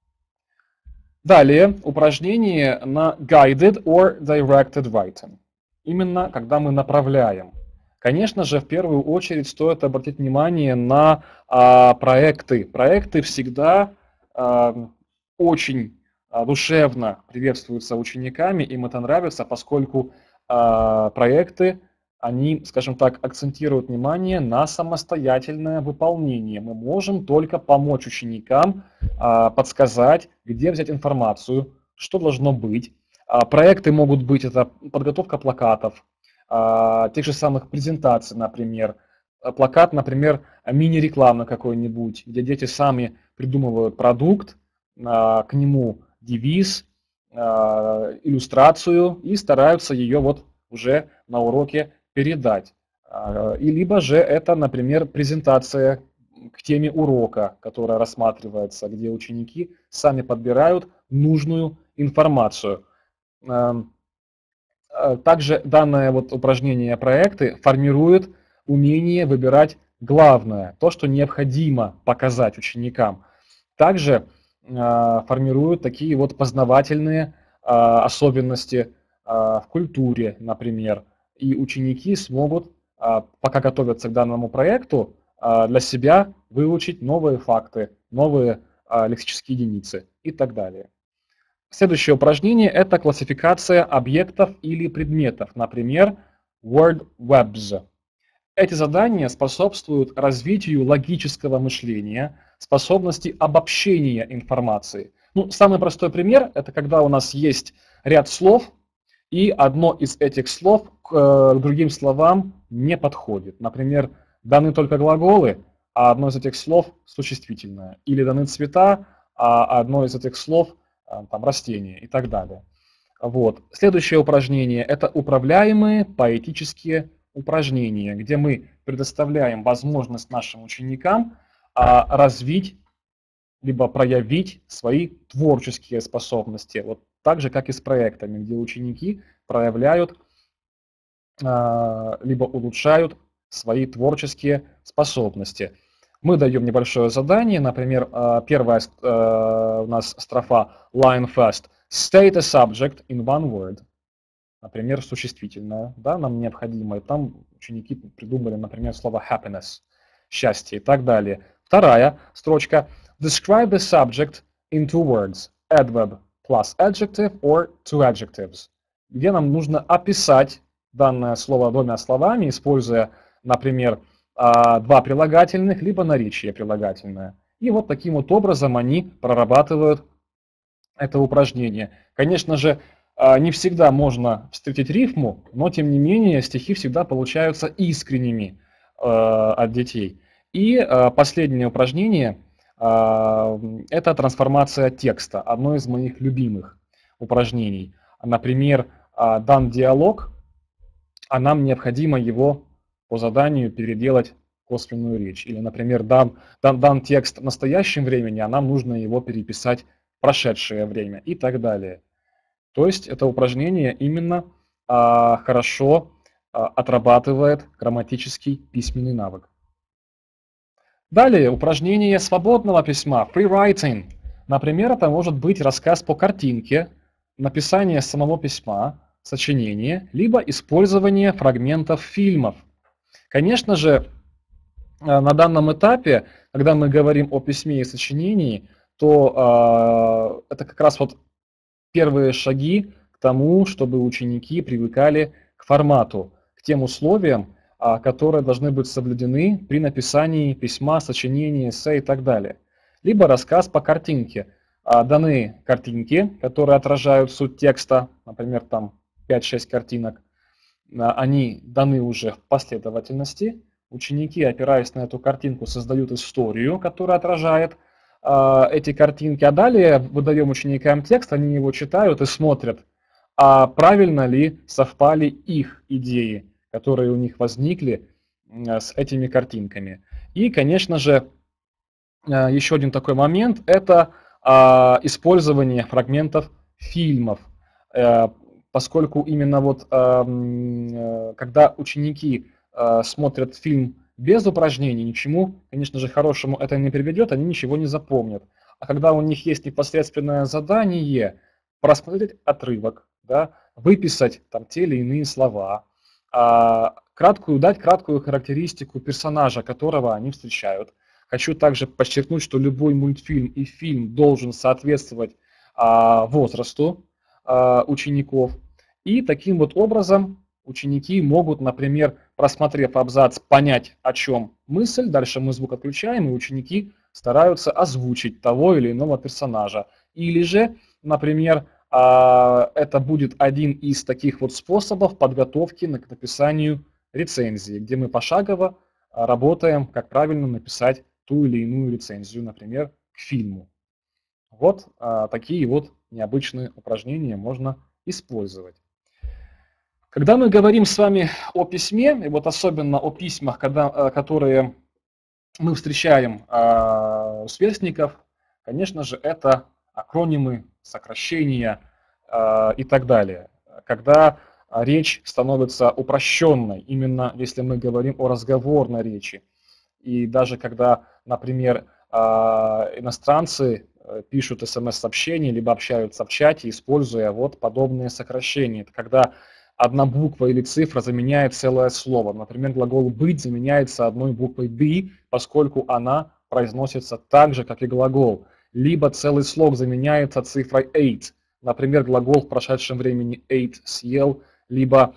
Далее упражнение на guided or directed writing. Именно когда мы направляем. Конечно же, в первую очередь стоит обратить внимание на проекты. Проекты всегда очень душевно приветствуются учениками, им это нравится, поскольку проекты, они, скажем так, акцентируют внимание на самостоятельное выполнение. Мы можем только помочь ученикам подсказать, где взять информацию, что должно быть. Проекты могут быть, это подготовка плакатов, тех же самых презентаций, например. Плакат, например, мини-рекламный какой-нибудь, где дети сами придумывают продукт, к нему девиз, иллюстрацию и стараются ее вот уже на уроке передать. И либо же это, например, презентация к теме урока, которая рассматривается, где ученики сами подбирают нужную информацию. Также данное вот упражнение проекты формирует умение выбирать главное, то, что необходимо показать ученикам. Также формируют такие вот познавательные особенности в культуре, например. И ученики смогут, пока готовятся к данному проекту, для себя выучить новые факты, новые лексические единицы и так далее. Следующее упражнение – это классификация объектов или предметов, например, word webs. Эти задания способствуют развитию логического мышления, способности обобщения информации. Ну, самый простой пример – это когда у нас есть ряд слов, и одно из этих слов к другим словам не подходит. Например, даны только глаголы, а одно из этих слов существительное. Или даны цвета, а одно из этих слов там, растение и так далее. Вот. Следующее упражнение – это управляемые поэтические упражнения, где мы предоставляем возможность нашим ученикам развить либо проявить свои творческие способности. Вот так же, как и с проектами, где ученики проявляют либо улучшают свои творческие способности. Мы даем небольшое задание, например, первая у нас строфа line first. State a subject in one word. Например, существительное, да, нам необходимо. И там ученики придумали, например, слово happiness, счастье и так далее. Вторая строчка. Describe the subject in two words. Adverb plus adjective or two adjectives. Где нам нужно описать данное слово двумя словами, используя, например, два прилагательных, либо наречие прилагательное. И вот таким вот образом они прорабатывают это упражнение. Конечно же, не всегда можно встретить рифму, но тем не менее стихи всегда получаются искренними от детей. И последнее упражнение – это трансформация текста, одно из моих любимых упражнений. Например, дан диалог, а нам необходимо его по заданию переделать в косвенную речь. Или, например, дан текст в настоящем времени, а нам нужно его переписать в прошедшее время и так далее. То есть это упражнение именно хорошо отрабатывает грамматический письменный навык. Далее упражнение свободного письма, free writing. Например, это может быть рассказ по картинке, написание самого письма, сочинение, либо использование фрагментов фильмов. Конечно же, на данном этапе, когда мы говорим о письме и сочинении, то это как раз вот первые шаги к тому, чтобы ученики привыкали к формату, к тем условиям, которые должны быть соблюдены при написании письма, сочинения, эссе и так далее. Либо рассказ по картинке. Даны картинки, которые отражают суть текста, например, там 5-6 картинок, они даны уже в последовательности. Ученики, опираясь на эту картинку, создают историю, которая отражает эти картинки, а далее выдаем ученикам текст, они его читают и смотрят, а правильно ли совпали их идеи, которые у них возникли с этими картинками. И, конечно же, еще один такой момент – это использование фрагментов фильмов, поскольку именно вот когда ученики смотрят фильм без упражнений, ничему, конечно же, хорошему это не приведет, они ничего не запомнят. А когда у них есть непосредственное задание просмотреть отрывок, да, выписать там те или иные слова, дать краткую характеристику персонажа, которого они встречают. Хочу также подчеркнуть, что любой мультфильм и фильм должен соответствовать возрасту учеников. И таким вот образом ученики могут, например, просмотрев абзац, понять, о чем мысль, дальше мы звук отключаем, и ученики стараются озвучить того или иного персонажа. Или же, например, это будет один из таких вот способов подготовки к написанию рецензии, где мы пошагово работаем, как правильно написать ту или иную рецензию, например, к фильму. Вот такие вот необычные упражнения можно использовать. Когда мы говорим с вами о письме, и вот особенно о письмах, которые мы встречаем у сверстников, конечно же, это акронимы, сокращения и так далее. Когда речь становится упрощенной, именно если мы говорим о разговорной речи. И даже когда, например, иностранцы пишут смс-сообщения, либо общаются в чате, используя вот подобные сокращения. Это когда одна буква или цифра заменяет целое слово. Например, глагол «быть» заменяется одной буквой «be», поскольку она произносится так же, как и глагол. Либо целый слог заменяется цифрой ate. Например, глагол в прошедшем времени ate – съел, либо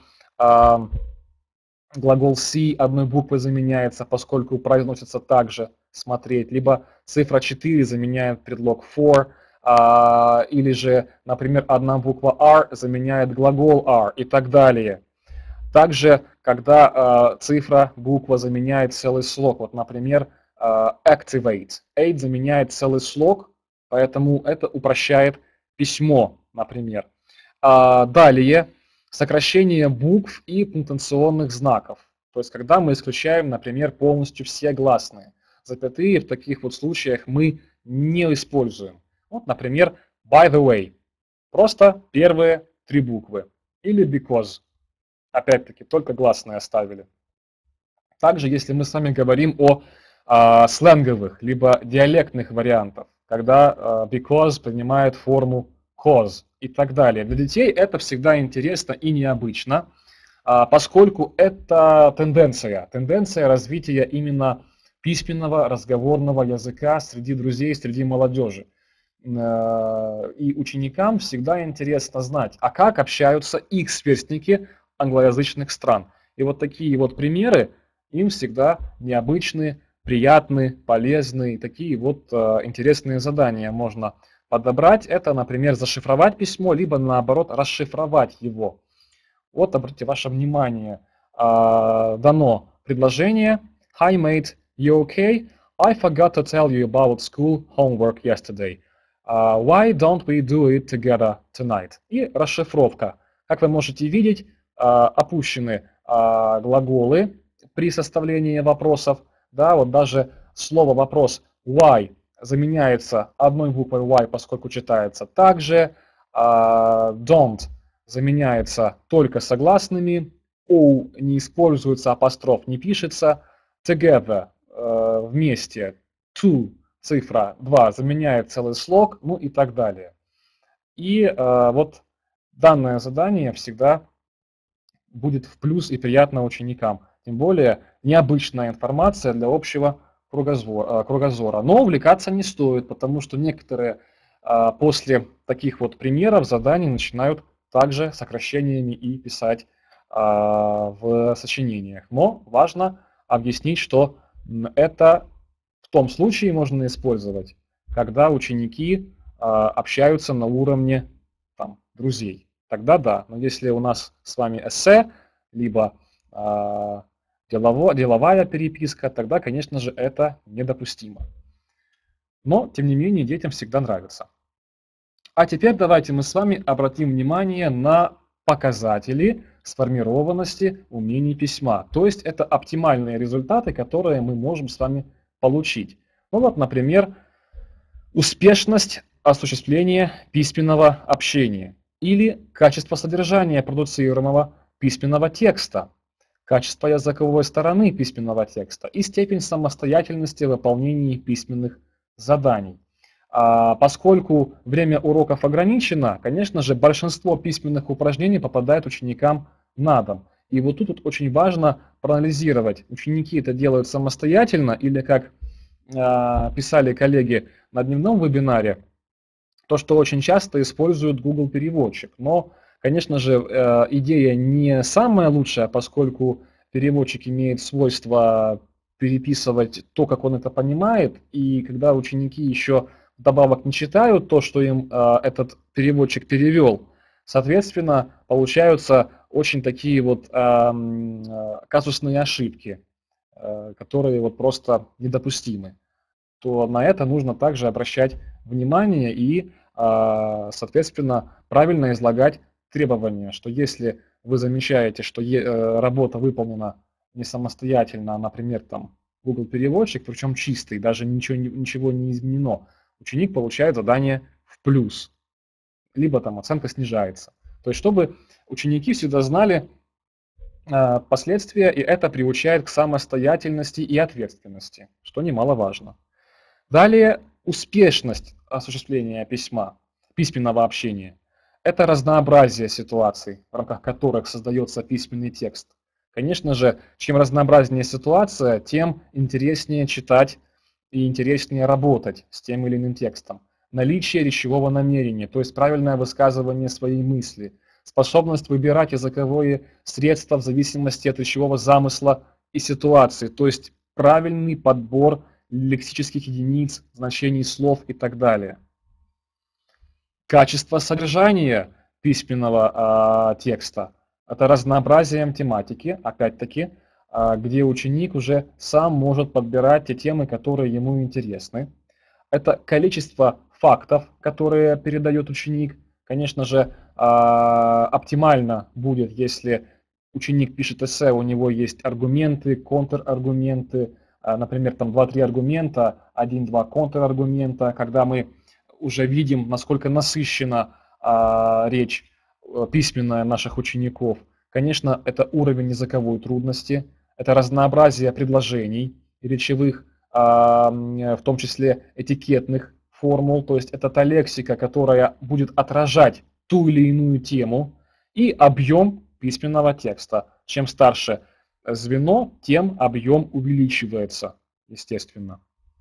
глагол see одной буквой заменяется, поскольку произносится так же смотреть. Либо цифра 4 заменяет предлог for, или же, например, одна буква are заменяет глагол are и так далее. Также, когда цифра, буква заменяет целый слог, вот, например, activate, ate заменяет целый слог, поэтому это упрощает письмо, например. Далее, сокращение букв и пунктуационных знаков. То есть, когда мы исключаем, например, полностью все гласные. Запятые в таких вот случаях мы не используем. Вот, например, by the way. Просто первые 3 буквы. Или because. Опять-таки, только гласные оставили. Также, если мы с вами говорим о сленговых, либо диалектных вариантах, когда because принимает форму cause и так далее. Для детей это всегда интересно и необычно, поскольку это тенденция развития именно письменного разговорного языка среди друзей, среди молодежи. И ученикам всегда интересно знать, а как общаются их сверстники англоязычных стран. И вот такие вот примеры им всегда необычны, приятны, полезны. Такие вот интересные задания можно подобрать. Это, например, зашифровать письмо, либо наоборот расшифровать его. Вот, обратите ваше внимание, дано предложение. Hi, mate, you okay? I forgot to tell you about school homework yesterday. Why don't we do it together tonight? И расшифровка. Как вы можете видеть, опущены глаголы при составлении вопросов. Да, вот даже слово вопрос why заменяется одной буквой y, поскольку читается также. Don't заменяется только согласными. O не используется, апостроф не пишется. Together вместе. To цифра 2 заменяет целый слог, ну и так далее. И вот данное задание всегда будет в плюс и приятно ученикам. Тем более необычная информация для общего кругозора. Но увлекаться не стоит, потому что некоторые после таких вот примеров заданий начинают также сокращениями и писать в сочинениях. Но важно объяснить, что это в том случае можно использовать, когда ученики общаются на уровне там, друзей. Тогда да, но если у нас с вами эссе, либо деловая переписка, тогда, конечно же, это недопустимо. Но, тем не менее, детям всегда нравится. А теперь давайте мы с вами обратим внимание на показатели сформированности умений письма. То есть это оптимальные результаты, которые мы можем с вами получить. Ну вот, например, успешность осуществления письменного общения или качество содержания продуцируемого письменного текста, качество языковой стороны письменного текста и степень самостоятельности в выполнении письменных заданий. Поскольку время уроков ограничено, конечно же, большинство письменных упражнений попадает ученикам на дом. И вот тут очень важно проанализировать, ученики это делают самостоятельно или, как писали коллеги на дневном вебинаре, то, что очень часто используют Google переводчик. Но, конечно же, идея не самая лучшая, поскольку переводчик имеет свойство переписывать то, как он это понимает, и когда ученики еще вдобавок не читают то, что им этот переводчик перевел, соответственно, получаются очень такие вот казусные ошибки, которые вот просто недопустимы. То на это нужно также обращать внимание и, соответственно, правильно излагать требования, что если вы замечаете, что работа выполнена не самостоятельно, а, например, там Google переводчик, причем чистый, даже ничего не изменено, ученик получает задание в плюс, либо там оценка снижается. То есть, чтобы ученики всегда знали последствия, и это приучает к самостоятельности и ответственности, что немаловажно. Далее, успешность осуществления письменного общения. Это разнообразие ситуаций, в рамках которых создается письменный текст. Конечно же, чем разнообразнее ситуация, тем интереснее читать и интереснее работать с тем или иным текстом. Наличие речевого намерения, то есть правильное высказывание своей мысли, способность выбирать языковые средства в зависимости от речевого замысла и ситуации, то есть правильный подбор лексических единиц, значений слов и так далее. Качество содержания письменного текста – это разнообразием тематики, опять-таки, где ученик уже сам может подбирать те темы, которые ему интересны. Это количество фактов, которые передает ученик. Конечно же, оптимально будет, если ученик пишет эссе, у него есть аргументы, контраргументы, например, там 2-3 аргумента, 1-2 контраргумента, когда мы уже видим, насколько насыщена речь письменная наших учеников. Конечно, это уровень языковой трудности, это разнообразие предложений речевых, в том числе этикетных формул, то есть это та лексика, которая будет отражать ту или иную тему, и объем письменного текста. Чем старше звено, тем объем увеличивается, естественно.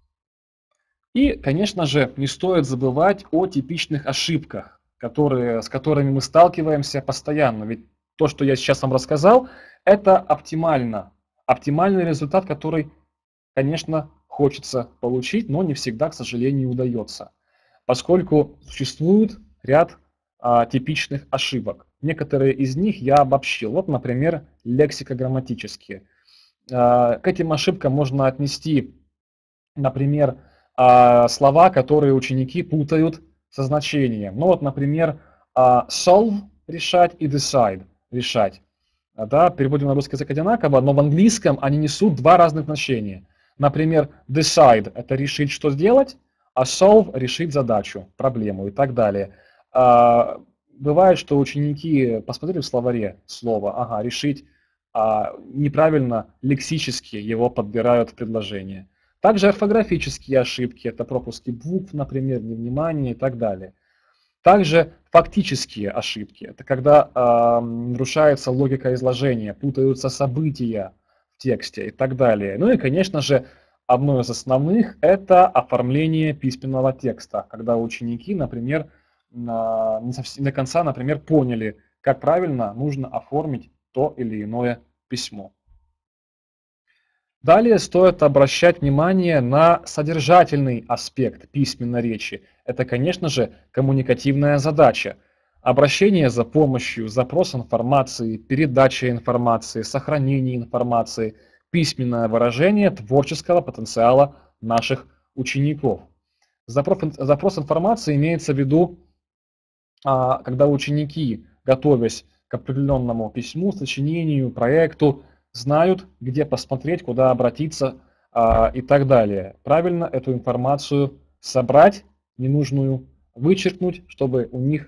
И, конечно же, не стоит забывать о типичных ошибках, с которыми мы сталкиваемся постоянно. Ведь то, что я сейчас вам рассказал, это оптимальный результат, который, конечно, хочется получить, но не всегда, к сожалению, удается, поскольку существует ряд типичных ошибок. Некоторые из них я обобщил. Вот, например, лексико-грамматические. К этим ошибкам можно отнести, например, слова, которые ученики путают со значением. Ну вот, например, solve – решать и decide – решать. Да, переводим на русский язык одинаково, но в английском они несут два разных значения. Например, decide – это решить, что сделать, а solve – решить задачу, проблему и так далее. Бывает, что ученики посмотрели в словаре слово, ага, решить, неправильно лексически его подбирают в предложение. Также орфографические ошибки, это пропуски букв, например, невнимание и так далее. Также фактические ошибки, это когда нарушается логика изложения, путаются события в тексте и так далее. Ну и, конечно же, одно из основных – это оформление письменного текста, когда ученики, например, не до конца, например, поняли, как правильно нужно оформить то или иное письмо. Далее стоит обращать внимание на содержательный аспект письменной речи. Это, конечно же, коммуникативная задача. Обращение за помощью, запрос информации, передача информации, сохранение информации, письменное выражение творческого потенциала наших учеников. Запрос информации имеется в виду, когда ученики, готовясь к определенному письму, сочинению, проекту, знают, где посмотреть, куда обратиться и так далее. Правильно эту информацию собрать, ненужную вычеркнуть, чтобы у них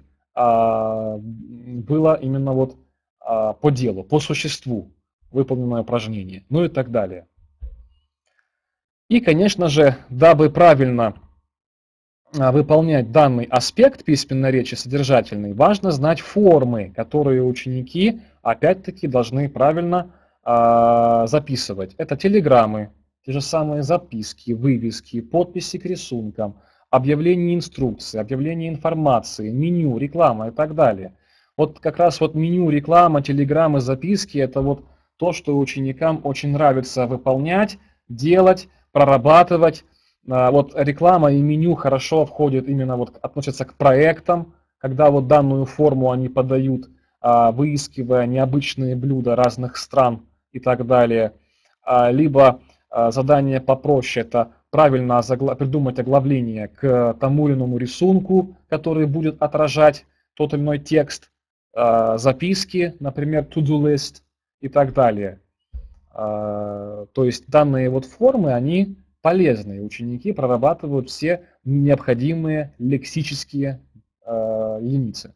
было именно вот по делу, по существу выполненное упражнение, ну и так далее. И, конечно же, дабы правильно выполнять данный аспект письменной речи содержательный, важно знать формы, которые ученики, опять-таки, должны правильно записывать. Это телеграммы, те же самые записки, вывески, подписи к рисункам, объявление инструкции, объявление информации, меню, реклама и так далее. Вот как раз вот меню, реклама, телеграммы, записки – это вот то, что ученикам очень нравится выполнять, делать, прорабатывать. Вот реклама и меню хорошо входят, именно вот относятся к проектам, когда вот данную форму они подают, выискивая необычные блюда разных стран и так далее. Либо задание попроще – это правильно придумать оглавление к тому или иному рисунку, который будет отражать тот или иной текст, записки, например, to-do list и так далее. То есть данные вот формы, они полезные. Ученики прорабатывают все необходимые лексические единицы.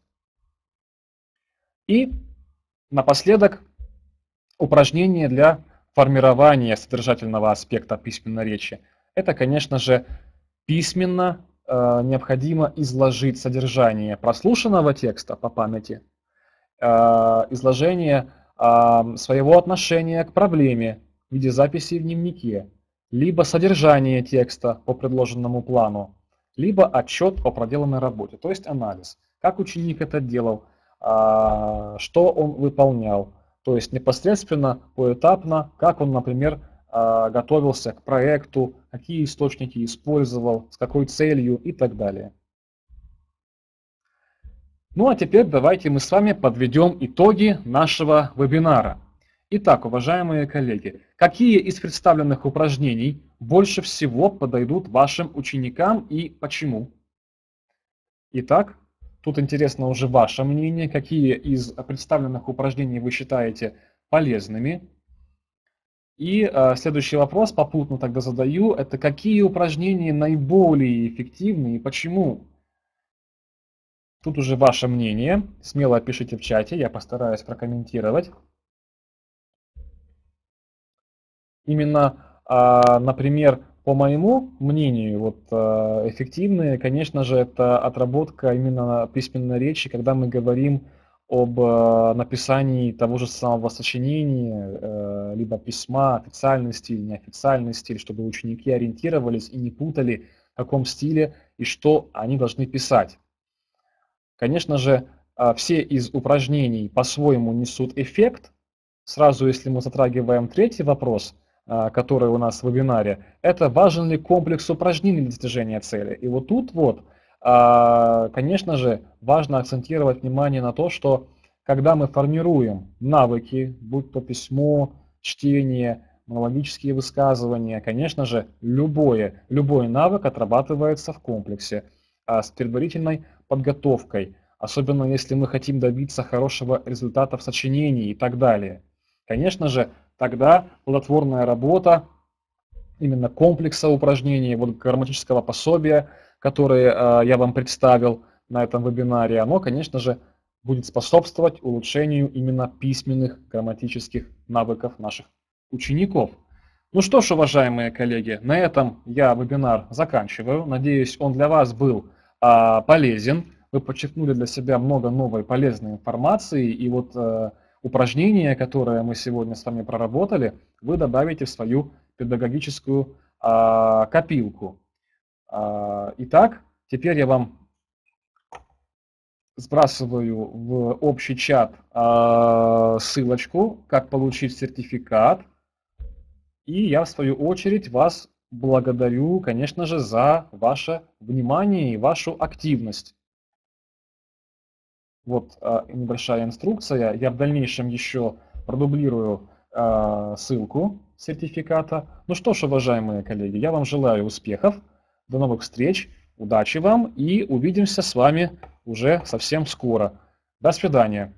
И напоследок упражнение для формирования содержательного аспекта письменной речи. Это, конечно же, письменно необходимо изложить содержание прослушанного текста по памяти, изложение своего отношения к проблеме в виде записи в дневнике, либо содержание текста по предложенному плану, либо отчет о проделанной работе, то есть анализ. Как ученик это делал, что он выполнял, то есть непосредственно, поэтапно, как он, например, готовился к проекту, какие источники использовал, с какой целью и так далее. Ну а теперь давайте мы с вами подведем итоги нашего вебинара. Итак, уважаемые коллеги, какие из представленных упражнений больше всего подойдут вашим ученикам и почему? Итак, тут интересно уже ваше мнение, какие из представленных упражнений вы считаете полезными. И следующий вопрос, попутно тогда задаю, это какие упражнения наиболее эффективны и почему? Тут уже ваше мнение, смело пишите в чате, я постараюсь прокомментировать. именно, например, по моему мнению, вот эффективные, конечно же, это отработка именно письменной речи, когда мы говорим об написании того же самого сочинения, либо письма, официальный стиль, неофициальный стиль, чтобы ученики ориентировались и не путали, в каком стиле и что они должны писать. Конечно же, все из упражнений по-своему несут эффект. Сразу, если мы затрагиваем третий вопрос, который у нас в вебинаре, это важен ли комплекс упражнений для достижения цели. И вот тут вот, конечно же, важно акцентировать внимание на то, что когда мы формируем навыки, будь то письмо, чтение, монологические высказывания, конечно же, любой навык отрабатывается в комплексе с предварительной подготовкой, особенно если мы хотим добиться хорошего результата в сочинении и так далее. Конечно же, тогда плодотворная работа именно комплекса упражнений, вот грамматического пособия, которое я вам представил на этом вебинаре, оно, конечно же, будет способствовать улучшению именно письменных грамматических навыков наших учеников. Ну что ж, уважаемые коллеги, на этом я вебинар заканчиваю. Надеюсь, он для вас был полезен. Вы подчеркнули для себя много новой полезной информации. И вот упражнения, которые мы сегодня с вами проработали, вы добавите в свою педагогическую копилку. Итак, теперь я вам сбрасываю в общий чат ссылочку, как получить сертификат. И я, в свою очередь, вас благодарю, конечно же, за ваше внимание и вашу активность. Вот небольшая инструкция. Я в дальнейшем еще продублирую ссылку сертификата. Ну что ж, уважаемые коллеги, я вам желаю успехов. До новых встреч, удачи вам и увидимся с вами уже совсем скоро. До свидания.